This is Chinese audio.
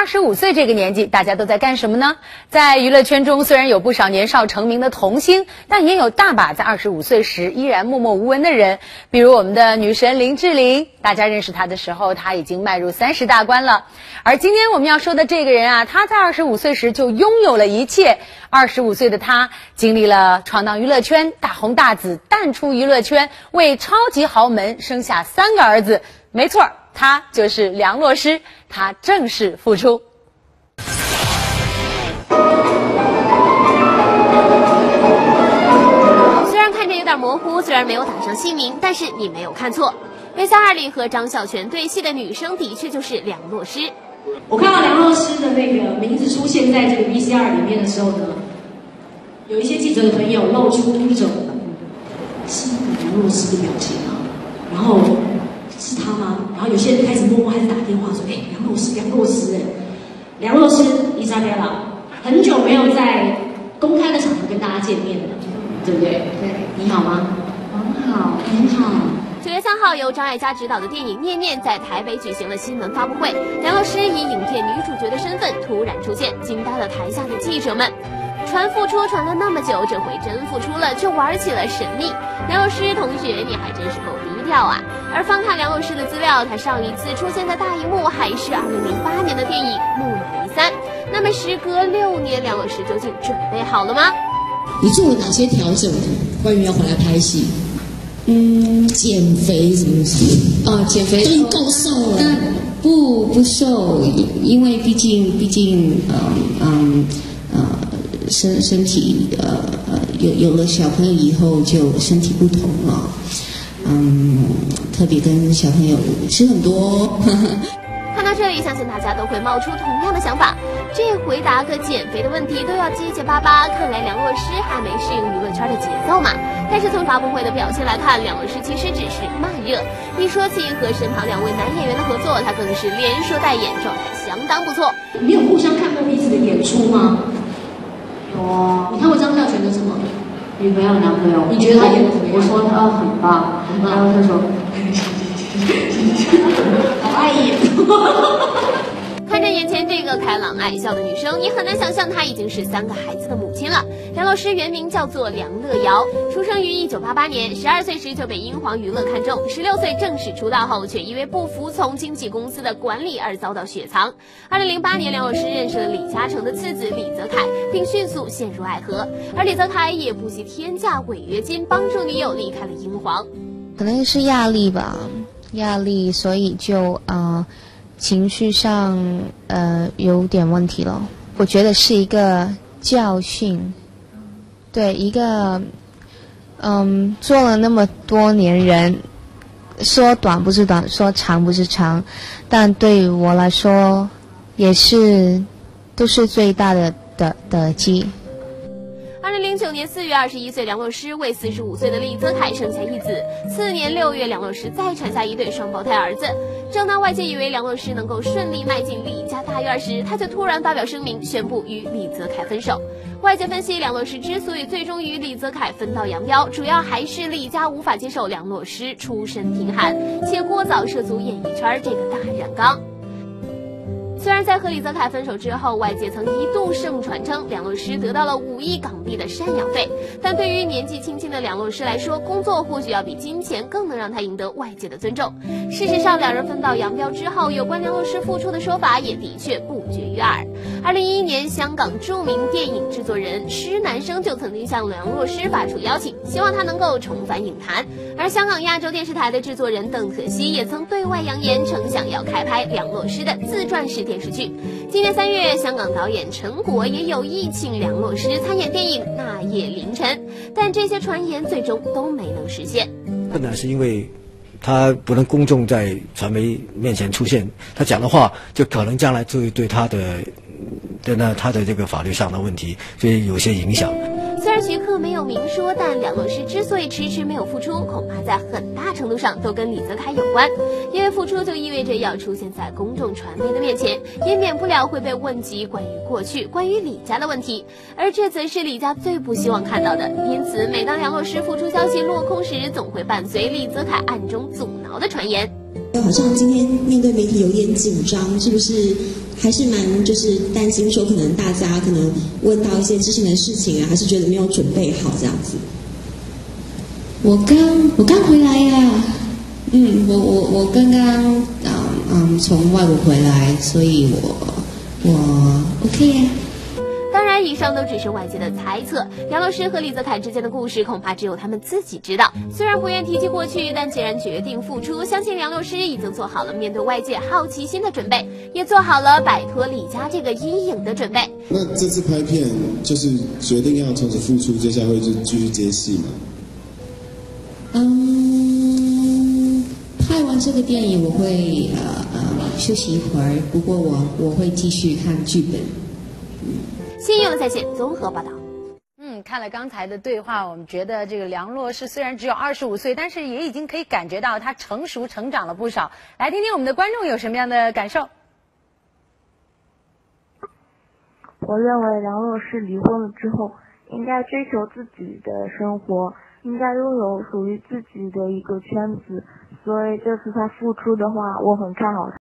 25岁这个年纪，大家都在干什么呢？在娱乐圈中，虽然有不少年少成名的童星，但也有大把在25岁时依然默默无闻的人。比如我们的女神林志玲，大家认识她的时候，她已经迈入30大关了。而今天我们要说的这个人啊，她在25岁时就拥有了一切。25岁的她经历了闯荡娱乐圈、大红大紫、淡出娱乐圈，为超级豪门生下3个儿子。没错，她就是梁洛施，她正式复出。 虽然看着有点模糊，虽然没有打上姓名，但是你没有看错，《微笑2》里和张孝全对戏的女生的确就是梁洛施。 我看到梁洛施的那个名字出现在这个 VCR 里面的时候呢，有一些记者的朋友露出一种是梁洛施的表情啊，然后是他吗？然后有些人开始默默还是打电话说：“哎，梁洛施，梁洛施，伊莎贝拉，很久没有在公开的场合跟大家见面了，对不对？对，你好吗？很好，很好。” 9月3号，由张艾嘉执导的电影《念念》在台北举行了新闻发布会，梁洛施以影片女主角的身份突然出现，惊呆了台下的记者们。传复出传了那么久，这回真复出了，就玩起了神秘。梁洛施同学，你还真是够低调啊！而翻看梁洛施的资料，她上一次出现在大荧幕还是2008年的电影《木乃伊3》。那么时隔6年，梁洛施究竟准备好了吗？ 你做了哪些调整？关于要回来拍戏？减肥什么东西？减肥都已经够瘦了。不瘦，因为毕竟身体有了小朋友以后就身体不同了。特别跟小朋友吃很多。 看到这里，相信大家都会冒出同样的想法，这回答个减肥的问题都要结结巴巴，看来梁洛施还没适应娱乐圈的节奏嘛。但是从发布会的表现来看，梁洛施其实只是慢热。一说起和身旁2位男演员的合作，他更是连说带演，状态相当不错。 你有互相看过彼此的演出吗？ 有啊。 你看过张孝全的什么？ 女朋友、男朋友。 你觉得他演的怎么样？ 我说他很棒，然后他说。 好爱演。 看着眼前这个开朗爱笑的女生，你很难想象她已经是3个孩子的母亲了。梁洛施原名叫做梁乐瑶，出生于1988年，12岁时就被英皇娱乐看中，16岁正式出道后，却因为不服从经纪公司的管理而遭到雪藏。2008年，梁洛施认识了李嘉诚的次子李泽楷，并迅速陷入爱河，而李泽楷也不惜天价违约金帮助女友离开了英皇。 可能是压力吧，所以就情绪上有点问题了。我觉得是一个教训，对一个做了那么多年人，说短不是短，说长不是长，但对我来说也是都是最大的打击。 2009年4月，21岁梁洛施为45岁的李泽楷生下一子。次年6月，梁洛施再产下一对双胞胎儿子。正当外界以为梁洛施能够顺利迈进李家大院时，他却突然发表声明，宣布与李泽楷分手。外界分析，梁洛施之所以最终与李泽楷分道扬镳，主要还是李家无法接受梁洛施出身贫寒，且过早涉足演艺圈这个大染缸。虽然在和李泽楷分手之后，外界曾一度盛传称梁洛施得到了5亿港币的赡养费，但对于年纪轻轻的梁洛施来说，工作或许要比金钱更能让他赢得外界的尊重。事实上，2人分道扬镳之后，有关梁洛施复出的说法也的确不绝于耳。2011年，香港著名电影制作人施南生就曾经向梁洛施发出邀请，希望他能够重返影坛。而香港亚洲电视台的制作人邓可希也曾对外扬言，称想要开拍梁洛施的自传式电视剧。今年3月，香港导演陈果也有意请梁洛施参演电影《那夜凌晨》，但这些传言最终都没能实现。 困难是因为他不能公众在传媒面前出现，他讲的话就可能将来就会对他的这个法律上的问题所以有些影响。 虽然徐克没有明说，但梁洛施之所以迟迟没有复出，恐怕在很大程度上都跟李泽楷有关。因为复出就意味着要出现在公众传媒的面前，也免不了会被问及关于过去、关于李家的问题，而这则是李家最不希望看到的。因此，每当梁洛施复出消息落空时，总会伴随李泽楷暗中阻挠的传言。 好像今天面对媒体有点紧张，是不是还是蛮就是担心说，可能大家可能问到一些知性的事情啊，还是觉得没有准备好这样子。我刚回来呀，我刚刚从外国回来，所以我 OK 呀。 当然，以上都只是外界的猜测。梁洛施和李泽楷之间的故事，恐怕只有他们自己知道。虽然不愿提及过去，但既然决定复出，相信梁洛施已经做好了面对外界好奇心的准备，也做好了摆脱李家这个阴影的准备。 那这次拍片就是决定要从此复出，接下来会就继续接戏吗？ 拍完这个电影我会休息一会儿，不过我会继续看剧本。 新娱乐在线综合报道。 看了刚才的对话，我们觉得这个梁洛施虽然只有25岁，但是也已经可以感觉到他成熟成长了不少。来听听我们的观众有什么样的感受。 我认为梁洛施离婚了之后，应该追求自己的生活，应该拥有属于自己的一个圈子，所以这次他复出的话，我很看好他。